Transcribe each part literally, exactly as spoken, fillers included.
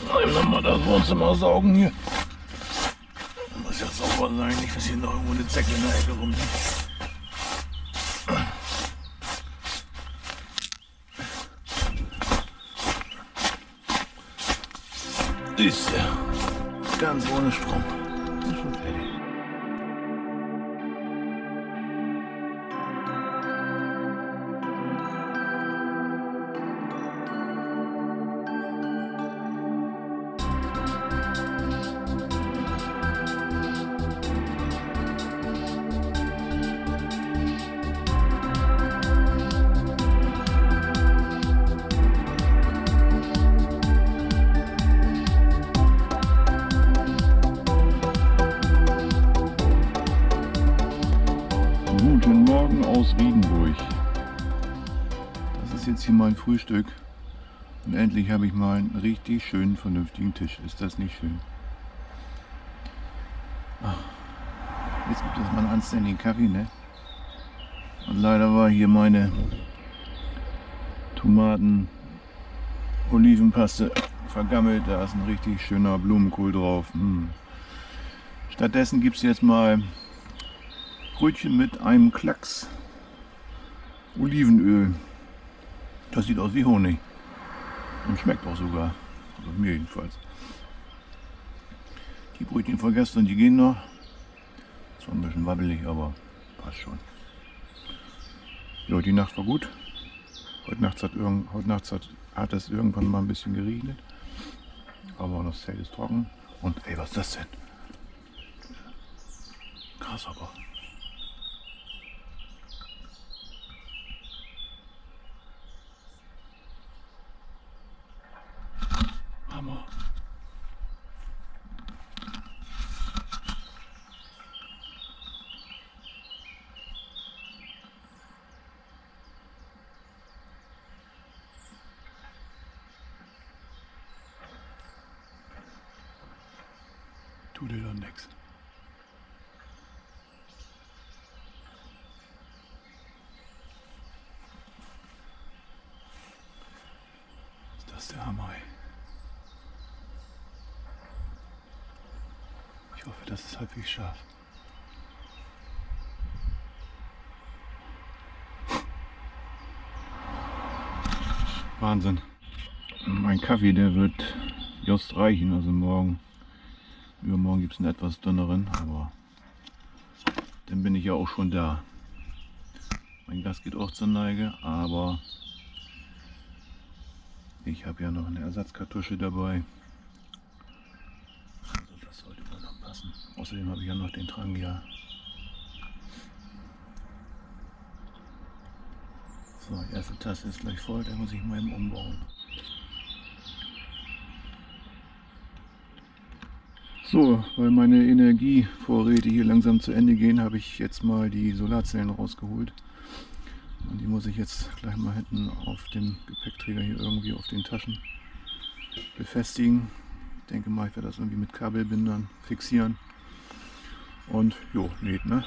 Eben nochmal das Wohnzimmer saugen hier. Muss ja sauber sein, nicht, dass hier noch irgendwo eine Zecke in der Ecke rumliegt. Ist ja ganz ohne Strom. Ist schon fertig. Guten Morgen aus Riedenburg. Das ist jetzt hier mein Frühstück. Und endlich habe ich mal einen richtig schönen, vernünftigen Tisch. Ist das nicht schön? Jetzt gibt es mal einen anständigen Kaffee, ne? Und leider war hier meine Tomaten, Olivenpaste vergammelt. Da ist ein richtig schöner Blumenkohl drauf. Hm. Stattdessen gibt es jetzt mal Brötchen mit einem Klacks Olivenöl. Das sieht aus wie Honig. Und schmeckt auch sogar. Also mir jedenfalls. Die Brötchen von gestern, die gehen noch. Zwar ein bisschen wabbelig, aber passt schon. Ja, die Nacht war gut. Heute Nacht hat, irgend, heute Nacht hat, hat es irgendwann mal ein bisschen geregnet. Aber das Zelt ist trocken. Und ey, was ist das denn? Grasshopper. Hammer. Tut dir doch nix. Ist das der Hammer? Ich hoffe, das ist halbwegs scharf. Wahnsinn. Mein Kaffee, der wird just reichen. Also morgen, übermorgen gibt es einen etwas dünneren, aber dann bin ich ja auch schon da. Mein Gas geht auch zur Neige, aber ich habe ja noch eine Ersatzkartusche dabei. Außerdem habe ich ja noch den Trangia. So, die erste Tasse ist gleich voll, da muss ich mal eben umbauen. So, weil meine Energievorräte hier langsam zu Ende gehen, habe ich jetzt mal die Solarzellen rausgeholt. Und die muss ich jetzt gleich mal hinten auf dem Gepäckträger hier irgendwie auf den Taschen befestigen. Ich denke mal, ich werde das irgendwie mit Kabelbindern fixieren. Und jo, lädt, ne?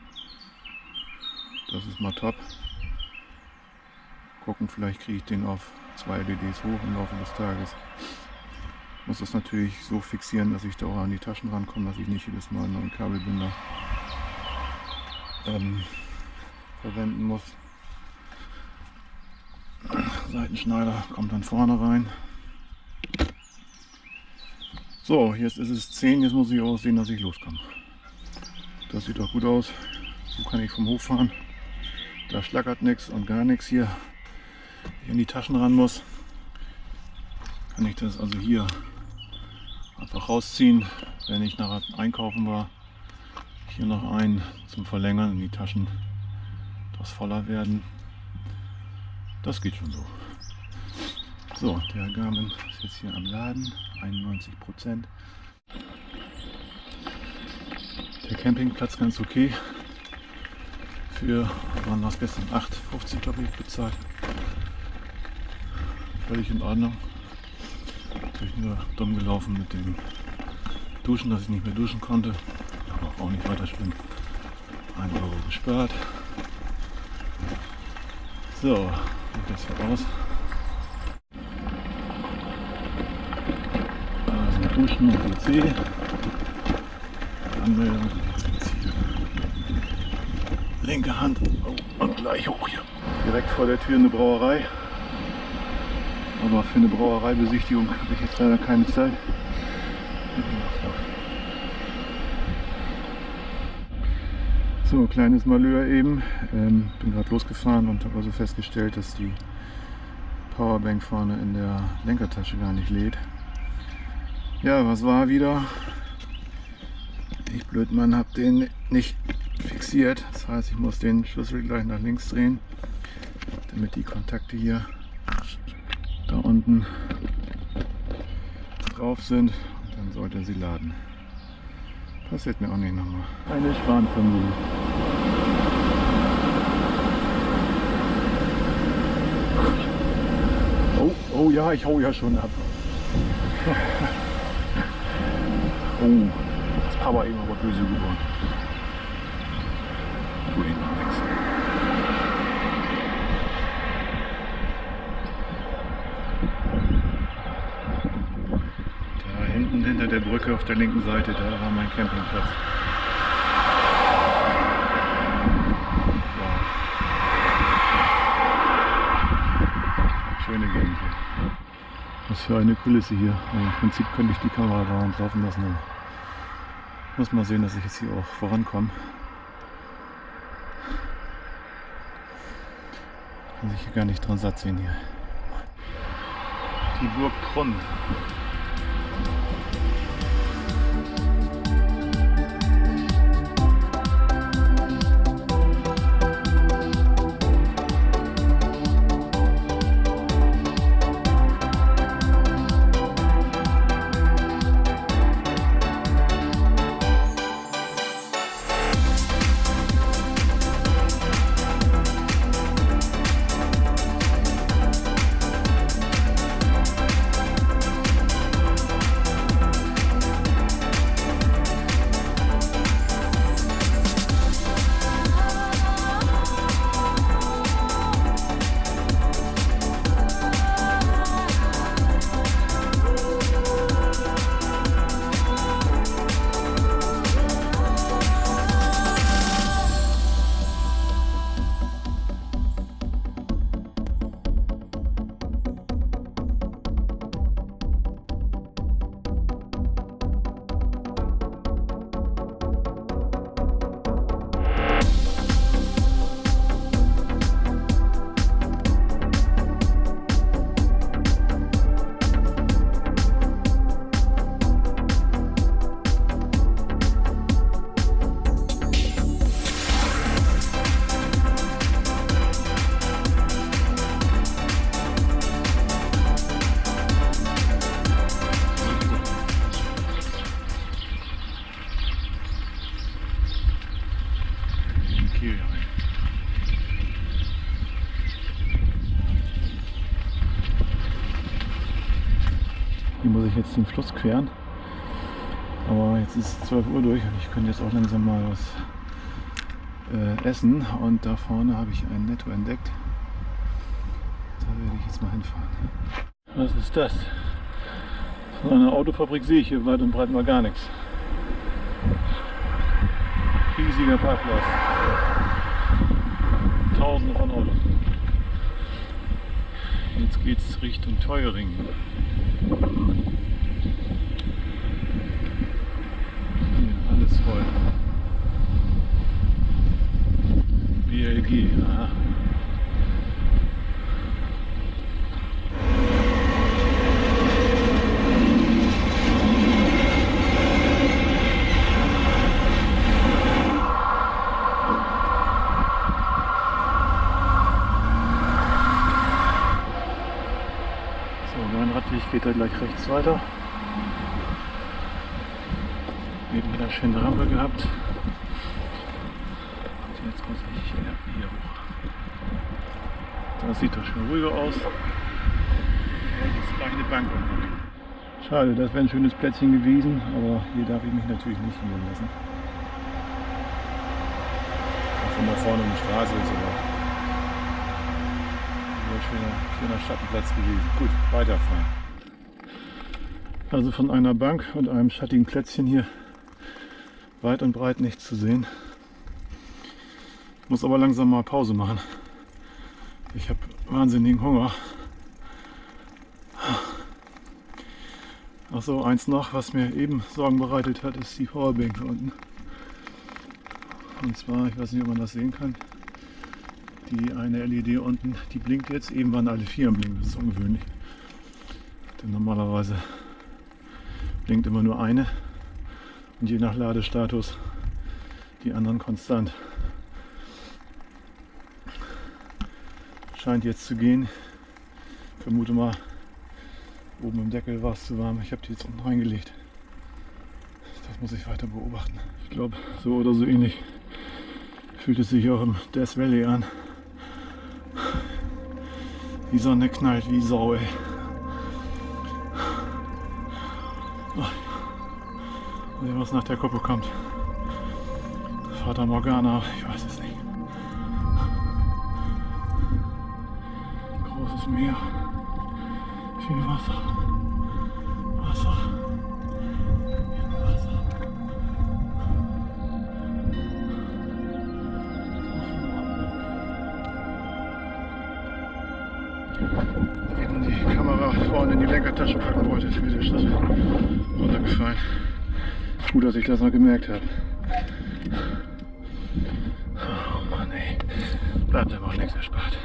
Das ist mal top. Gucken, vielleicht kriege ich den auf zwei L E Ds hoch im Laufe des Tages. Muss das natürlich so fixieren, dass ich da auch an die Taschen rankomme, dass ich nicht jedes Mal einen neuen Kabelbinder ähm, verwenden muss. Seitenschneider kommt dann vorne rein. So, jetzt ist es zehn, jetzt muss ich auch sehen, dass ich loskomme. Das sieht doch gut aus. So kann ich vom Hof fahren. Da schlackert nichts und gar nichts hier. Wenn ich in die Taschen ran muss, kann ich das also hier einfach rausziehen. Wenn ich nachher einkaufen war, hier noch einen zum Verlängern in die Taschen, das voller werden. Das geht schon so. So, der Garmin ist jetzt hier am Laden, einundneunzig Prozent. Der Campingplatz ganz okay. Für, waren das gestern acht fünfzig, glaube ich, bezahlt. Völlig in Ordnung. Natürlich nur dumm gelaufen mit dem Duschen, dass ich nicht mehr duschen konnte. Aber auch nicht weiter schlimm. ein Euro gespart. So, sieht das so aus. Duschen und W C. Anmeldung. Jetzt hier. Linke Hand. Oh, und gleich hoch hier. Direkt vor der Tür eine Brauerei. Aber für eine Brauereibesichtigung habe ich jetzt leider keine Zeit. So, kleines Malheur eben. Ähm, bin gerade losgefahren und habe also festgestellt, dass die Powerbank vorne in der Lenkertasche gar nicht lädt. Ja, was war wieder? Ich Blödmann habe den nicht fixiert. Das heißt, ich muss den Schlüssel gleich nach links drehen, damit die Kontakte hier da unten drauf sind. Und dann sollte sie laden. Passiert mir auch nicht nochmal. Eine Schwanfamilie. Oh, oh ja, ich hau ja schon ab. Oh, das Papa eben aber böse geworden. Tut ihm noch nichts. Da hinten hinter der Brücke auf der linken Seite, da war mein Campingplatz. Wow. Schöne Gegend hier. Was für eine Kulisse hier. Also im Prinzip könnte ich die Kamera da und laufen lassen. Ich muss mal sehen, dass ich jetzt hier auch vorankomme. Kann sich hier gar nicht dran satt sehen hier. Die Burg Krunn. Hier muss ich jetzt den Fluss queren. Aber jetzt ist zwölf Uhr durch und ich könnte jetzt auch langsam mal was äh, essen. Und da vorne habe ich ein Netto entdeckt. Da werde ich jetzt mal hinfahren. Was ist das? So eine Autofabrik sehe ich hier weit und breit mal gar nichts. Riesiger Parkplatz. Tausende von Autos. Jetzt geht es Richtung Teuering. Hier, alles voll. B L G, aha. Geht da gleich rechts weiter. Eben wieder eine schöne Rampe gehabt. Und jetzt muss ich hier, hier hoch. Das sieht doch schon ruhiger aus. Da ist gleich eine Bank. Schade, das wäre ein schönes Plätzchen gewesen, aber hier darf ich mich natürlich nicht hingehen lassen. Auch wenn da vorne eine Straße ist, aber ein schöner, schöner Schattenplatz gewesen. Gut, weiterfahren. Also von einer Bank und einem schattigen Plätzchen hier weit und breit nichts zu sehen. Muss aber langsam mal Pause machen. Ich habe wahnsinnigen Hunger. Ach so, eins noch, was mir eben Sorgen bereitet hat, ist die Powerbank da unten. Und zwar, ich weiß nicht, ob man das sehen kann, die eine L E D unten, die blinkt jetzt, eben waren alle vier am Blinken, das ist ungewöhnlich. Denn normalerweise blinkt immer nur eine und je nach Ladestatus die anderen konstant. Scheint jetzt zu gehen. Ich vermute mal, oben im Deckel war es zu warm. Ich habe die jetzt unten reingelegt. Das muss ich weiter beobachten. Ich glaube, so oder so ähnlich fühlt es sich auch im Death Valley an. Die Sonne knallt wie Sau, ey. Mal sehen, was nach der Kuppe kommt. Vater Morgana, ich weiß es nicht. Großes Meer. Viel Wasser. Wasser. Wasser. Eben die Kamera vorne in die Lenkertasche packen wollte, ist mir der Schlüssel runtergefallen. Gut, dass ich das noch gemerkt habe. Oh Mann, ey. Bleibt aber auch nichts erspart.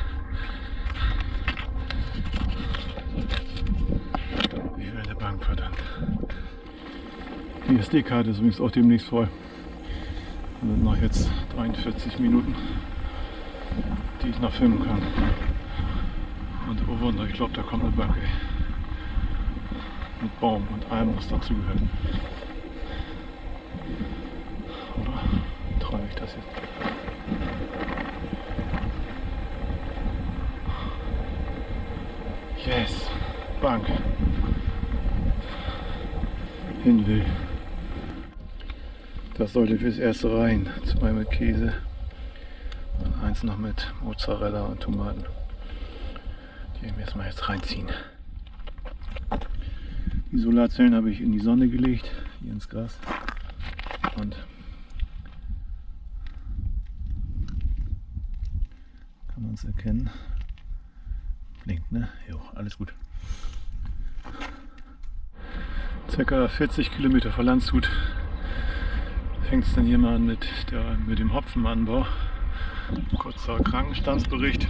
Ich will eine Bank, verdammt. Die S D-Karte ist übrigens auch demnächst voll. Das sind noch jetzt dreiundvierzig Minuten, die ich noch filmen kann. Und oh Wunder, ich glaube, da kommt eine Bank, ey. Mit Baum und allem, was dazugehört. Oder träume ich das jetzt? Yes, Bank. Hin will. Das sollte fürs erste rein. Zwei mit Käse und eins noch mit Mozzarella und Tomaten. Die müssen wir jetzt reinziehen. Die Solarzellen habe ich in die Sonne gelegt, hier ins Gras. Und kann man es erkennen? Blinkt, ne? Jo, alles gut. Circa vierzig Kilometer vor Landshut fängt es dann hier mal an mit, der, mit dem Hopfenanbau. Kurzer Krankenstandsbericht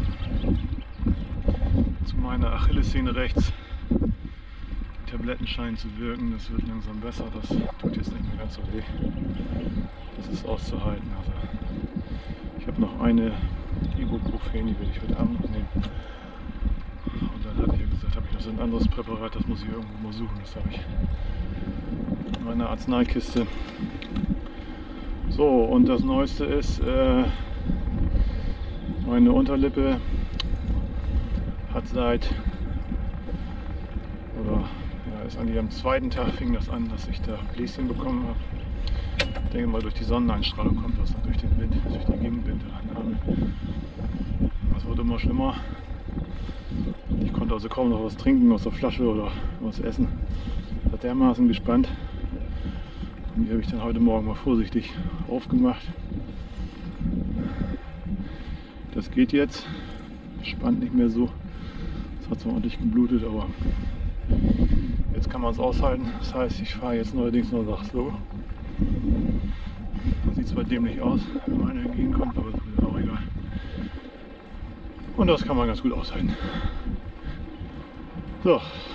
zu meiner Achillessehne rechts. Die Tabletten scheinen zu wirken, das wird langsam besser, das tut jetzt nicht mehr ganz so weh. Das ist auszuhalten. Also ich habe noch eine Ibuprofen, die werde ich heute Abend noch nehmen. Und dann hatte ich ja gesagt, habe ich noch so ein anderes Präparat, das muss ich irgendwo mal suchen. Das habe ich in meiner Arzneikiste. So, und das Neueste ist, äh, meine Unterlippe hat seit, oder ja, ist eigentlich am zweiten Tag fing das an, dass ich da Bläschen bekommen habe. Ich denke mal, durch die Sonneneinstrahlung kommt das dann durch den Wind, durch den Gegenwind an. Das wird immer schlimmer. Ich konnte also kaum noch was trinken aus der Flasche oder was essen. Ich war dermaßen gespannt. Und die habe ich dann heute Morgen mal vorsichtig aufgemacht. Das geht jetzt. Spannt nicht mehr so. Es hat zwar ordentlich geblutet, aber jetzt kann man es aushalten. Das heißt, ich fahre jetzt neuerdings nur nach so. Das sieht zwar dämlich aus, wenn man einer entgegenkommt, aber das ist auch egal. Und das kann man ganz gut aushalten. So,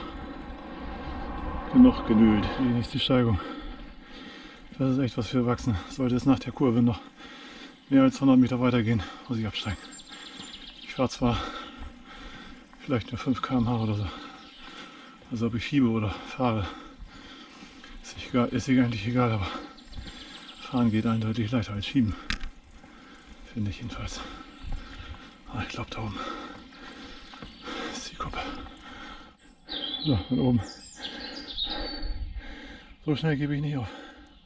genug genügt. Die nächste Steigung. Das ist echt was für Erwachsene. Sollte es nach der Kurve noch mehr als hundert Meter weitergehen, muss ich absteigen. Ich fahre zwar vielleicht nur fünf Kilometer pro Stunde oder so. Also ob ich schiebe oder fahre, ist, egal, ist eigentlich egal, aber fahren geht eindeutig leichter als schieben. Finde ich jedenfalls. Ah, ich glaube da oben ist die Kuppe. So, von oben. So schnell gebe ich nicht auf.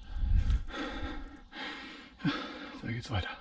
Da geht's weiter.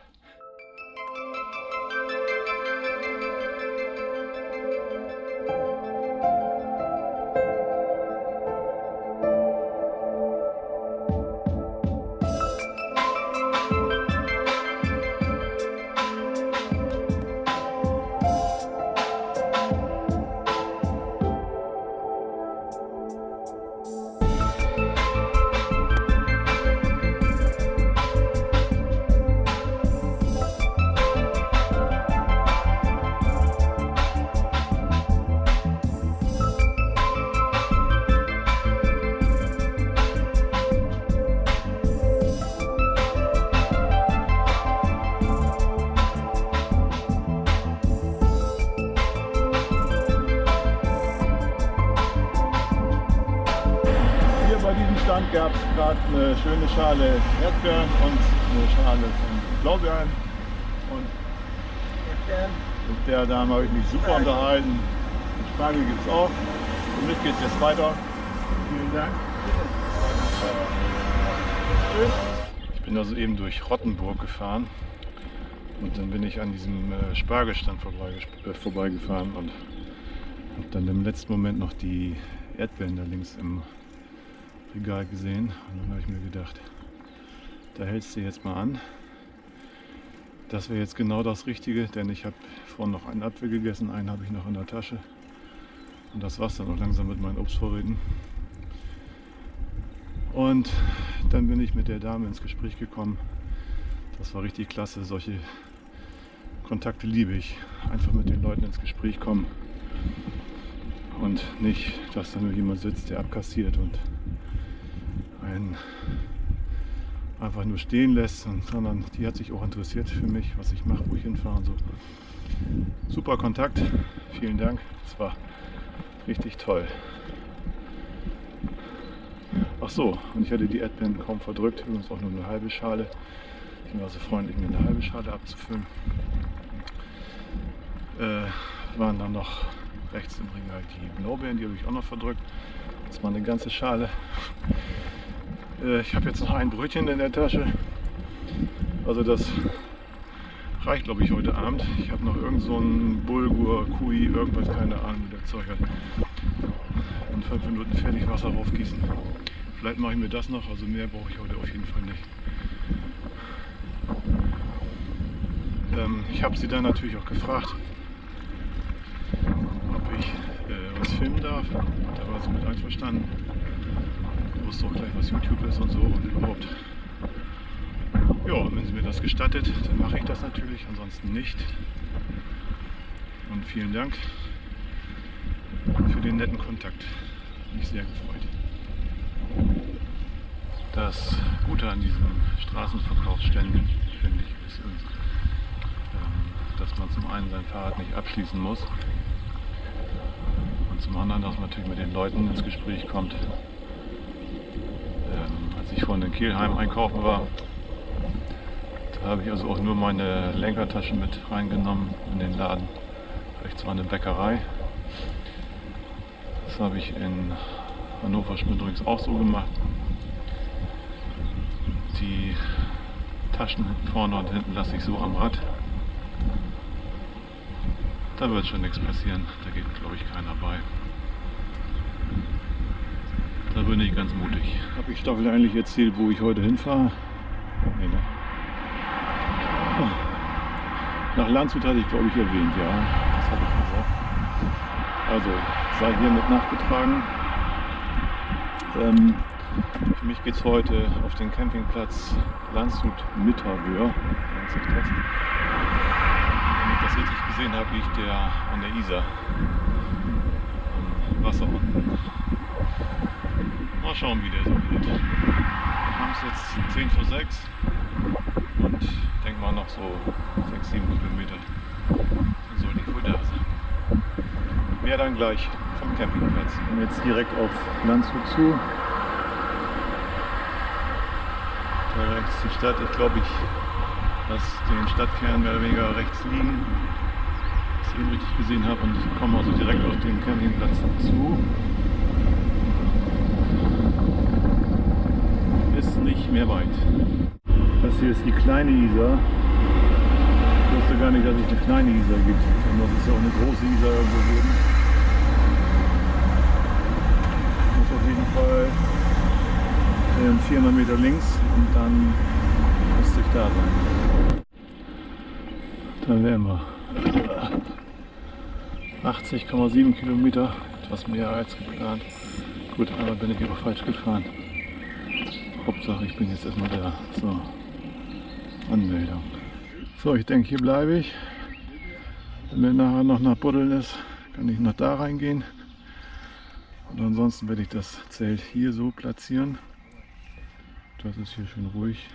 bei diesem Stand gab es gerade eine schöne Schale Erdbeeren und eine Schale von Blaubeeren. Und mit der Dame habe ich mich super unterhalten. Spargel gibt es auch. Für mich geht es jetzt weiter. Vielen Dank. Ich bin also eben durch Rottenburg gefahren und dann bin ich an diesem äh, Spargelstand vorbeiges- äh, vorbeigefahren und habe dann im letzten Moment noch die Erdbeeren da links im Regal gesehen. Und dann habe ich mir gedacht, da hältst du jetzt mal an. Das wäre jetzt genau das Richtige, denn ich habe vorhin noch einen Apfel gegessen, einen habe ich noch in der Tasche. Und das war es dann auch langsam mit meinen Obstvorräten. Und dann bin ich mit der Dame ins Gespräch gekommen. Das war richtig klasse. Solche Kontakte liebe ich. Einfach mit den Leuten ins Gespräch kommen. Und nicht, dass da nur jemand sitzt, der abkassiert und einen einfach nur stehen lässt, sondern die hat sich auch interessiert für mich, was ich mache, wo ich hinfahre und so. Super Kontakt. Vielen Dank. Es war richtig toll. Ach so, und ich hatte die Erdbeeren kaum verdrückt, übrigens auch nur eine halbe Schale. Ich war so freundlich, mir eine halbe Schale abzufüllen. Äh, waren dann noch rechts im Regal die Blaubeeren, die habe ich auch noch verdrückt. Das war eine ganze Schale. Äh, ich habe jetzt noch ein Brötchen in der Tasche. Also das reicht, glaube ich, heute Abend. Ich habe noch irgend so ein Bulgur, Kui, irgendwas, keine Ahnung, wie der Zeug hat. In fünf Minuten fertig Wasser raufgießen. Vielleicht mache ich mir das noch, also mehr brauche ich heute auf jeden Fall nicht. Ähm, ich habe sie dann natürlich auch gefragt, ob ich äh, was filmen darf. Da war sie mit einverstanden. Ich wusste auch gleich, was YouTube ist und so und überhaupt. Ja, wenn sie mir das gestattet, dann mache ich das natürlich, ansonsten nicht. Und vielen Dank für den netten Kontakt. Mich sehr gefreut. Das Gute an diesen Straßenverkaufsständen, finde ich, ist, dass man zum einen sein Fahrrad nicht abschließen muss und zum anderen, dass man natürlich mit den Leuten ins Gespräch kommt. Ähm, als ich vorhin in Kelheim einkaufen war, da habe ich also auch nur meine Lenkertasche mit reingenommen in den Laden. Rechts war eine Bäckerei. Das habe ich in Hannover übrigens auch so gemacht. Die Taschen vorne und hinten lasse ich so am Rad. Da wird schon nichts passieren. Da geht, glaube ich, keiner bei. Da bin ich ganz mutig. Habe ich Staffel eigentlich erzählt, wo ich heute hinfahre? Nee, ne? Nach Landshut hatte ich, glaube ich, erwähnt, ja. Das habe ich gesagt. Also, sei hiermit nachgetragen. Ähm, für mich geht es heute auf den Campingplatz Landshut-Mitterwöhr, nennt sich das. Wenn ich das richtig gesehen habe, liegt der an der Isar. Am Wasser unten. Mal schauen, wie der so wird. Wir haben es jetzt zehn vor sechs und ich denke mal noch so sechs, sieben Kilometer. Dann sollte ich wohl da sein. Mehr dann gleich vom Campingplatz. Wir kommen jetzt direkt auf Landshut zu. Da rechts die Stadt. Ich glaube, ich lasse den Stadtkern mehr oder weniger rechts liegen, was ich eben richtig gesehen habe, und ich komme also direkt auf den Campingplatz zu. Ist nicht mehr weit. Das hier ist die kleine Isar. Ich wusste gar nicht, dass es eine kleine Isar gibt. Dann muss es ja auch eine große Isar irgendwo geben. Muss auf jeden Fall ähm, vierhundert Meter links und dann müsste ich da sein. Da wären wir. achtzig Komma sieben Kilometer, etwas mehr als geplant. Gut, aber bin ich auch falsch gefahren. Hauptsache, ich bin jetzt erstmal da. So, Anmeldung. So, ich denke, hier bleibe ich. Wenn mir nachher noch nach Buddeln ist, kann ich noch da reingehen. Und ansonsten werde ich das Zelt hier so platzieren. Das ist hier schön ruhig.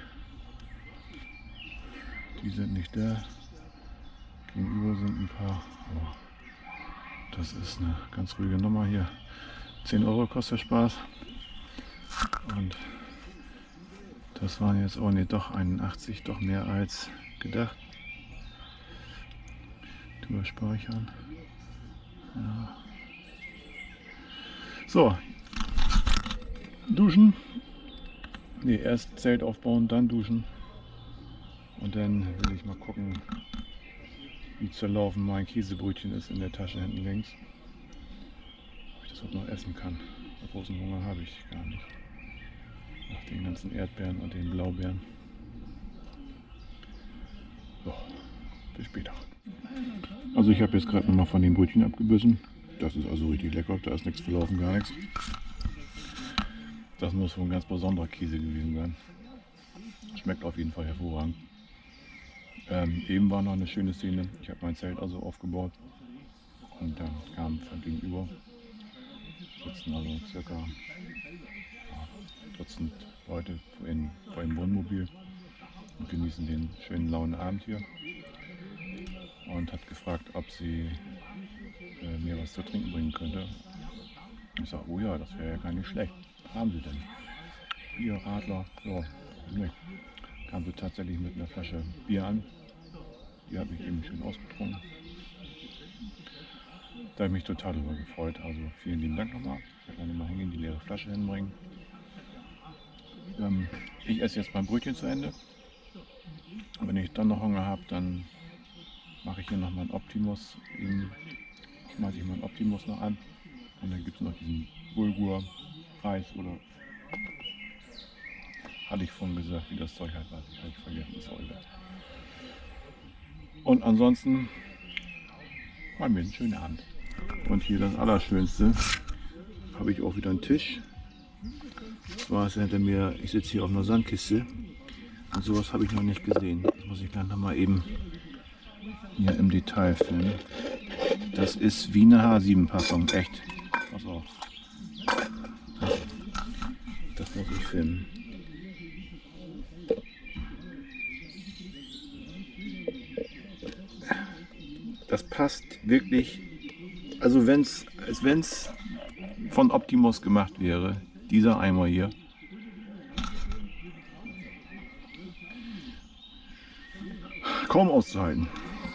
Die sind nicht da. Gegenüber sind ein paar. Oh, das ist eine ganz ruhige Nummer hier. zehn Euro kostet der Spaß. Und das waren jetzt auch nicht doch einundachtzig, doch mehr als gedacht. Drüber speichern. Ja. So, duschen. Ne, erst Zelt aufbauen, dann duschen. Und dann will ich mal gucken, wie zerlaufen mein Käsebrötchen ist in der Tasche hinten links. Ob ich das auch noch essen kann. Großen Hunger habe ich gar nicht. Nach den ganzen Erdbeeren und den Blaubeeren. So, bis später. Also ich habe jetzt gerade noch mal von den Brötchen abgebissen. Das ist also richtig lecker, da ist nichts verlaufen, gar nichts. Das muss wohl ein ganz besonderer Käse gewesen sein. Schmeckt auf jeden Fall hervorragend. Ähm, eben war noch eine schöne Szene. Ich habe mein Zelt also aufgebaut und dann kam von gegenüber, sitzen also circa ja, Dutzend Leute in, vor dem Wohnmobil und genießen den schönen lauen Abend hier. Und hat gefragt, ob sie äh, mir was zu trinken bringen könnte. Ich sage, oh ja, das wäre ja gar nicht schlecht. Was haben sie denn? Bier, Radler, ja, nicht. Kam sie tatsächlich mit einer Flasche Bier an. Die habe ich eben schön ausgetrunken. Da habe ich mich total darüber gefreut. Also vielen lieben Dank nochmal. Ich werde dann nochmal hingehen, die leere Flasche hinbringen. Ähm, ich esse jetzt mein Brötchen zu Ende. Und wenn ich dann noch Hunger habe, dann mache ich hier noch meinen Optimus. Eben schmeiße ich meinen Optimus noch an. Und dann gibt es noch diesen Bulgur-Reis oder hatte ich vorhin gesagt, wie das Zeug halt war. Ich habe vergessen, ist auch egal. Und ansonsten war mir ein schöner Abend. Und hier das Allerschönste, habe ich auch wieder einen Tisch. Und zwar ist hinter mir, ich sitze hier auf einer Sandkiste und sowas habe ich noch nicht gesehen. Das muss ich gleich noch mal eben hier im Detail filmen. Das ist wie eine H sieben Packung, echt. Pass auf. Das, das muss ich filmen. Das passt wirklich, also wenn's, als wenn es von Optimus gemacht wäre, dieser Eimer hier. Kaum auszuhalten.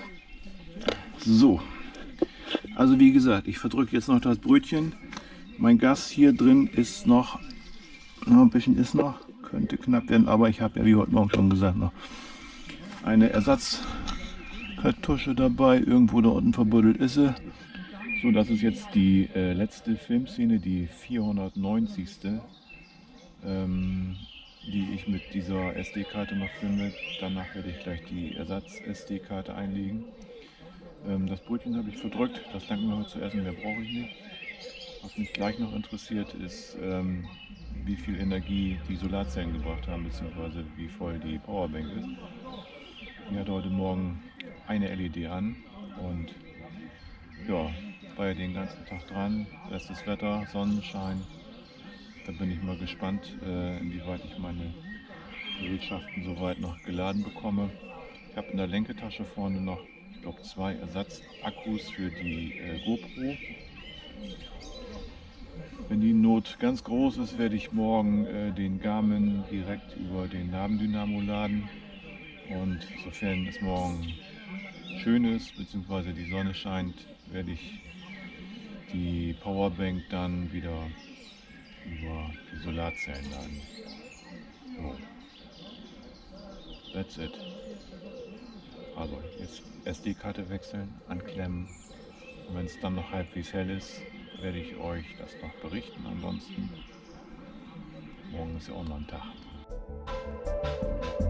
So, also wie gesagt, ich verdrücke jetzt noch das Brötchen. Mein Gas hier drin ist noch, noch ein bisschen ist noch, könnte knapp werden, aber ich habe ja wie heute Morgen schon gesagt noch eine Ersatzkartusche dabei. Irgendwo da unten verbuddelt ist sie. So, das ist jetzt die äh, letzte Filmszene, die vierhundertneunzigste. Ähm, die ich mit dieser S D-Karte noch filme. Danach werde ich gleich die Ersatz-S D-Karte einlegen. Ähm, das Brötchen habe ich verdrückt, das danken wir heute zu essen, mehr brauche ich nicht. Was mich gleich noch interessiert ist, ähm, wie viel Energie die Solarzellen gebracht haben, beziehungsweise wie voll die Powerbank ist. Die hatte heute Morgen eine L E D an und ja, war ja den ganzen Tag dran, bestes Wetter, Sonnenschein. Da bin ich mal gespannt, äh, inwieweit ich meine Gerätschaften soweit noch geladen bekomme. Ich habe in der Lenketasche vorne noch, ich glaube, zwei Ersatzakkus für die äh, GoPro. Wenn die Not ganz groß ist, werde ich morgen äh, den Garmin direkt über den Nabendynamo laden. Und sofern es morgen schön ist, beziehungsweise die Sonne scheint, werde ich die Powerbank dann wieder über die Solarzellen laden. So. That's it. Also jetzt S D-Karte wechseln, anklemmen. Und wenn es dann noch halbwegs hell ist, werde ich euch das noch berichten. Ansonsten, morgen ist ja auch noch ein Tag.